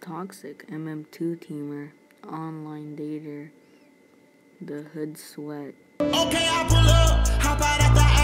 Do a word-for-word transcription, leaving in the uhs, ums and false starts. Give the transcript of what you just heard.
Toxic, M M two teamer, online dater, the hood sweat. Okay, I pull up, hop out at the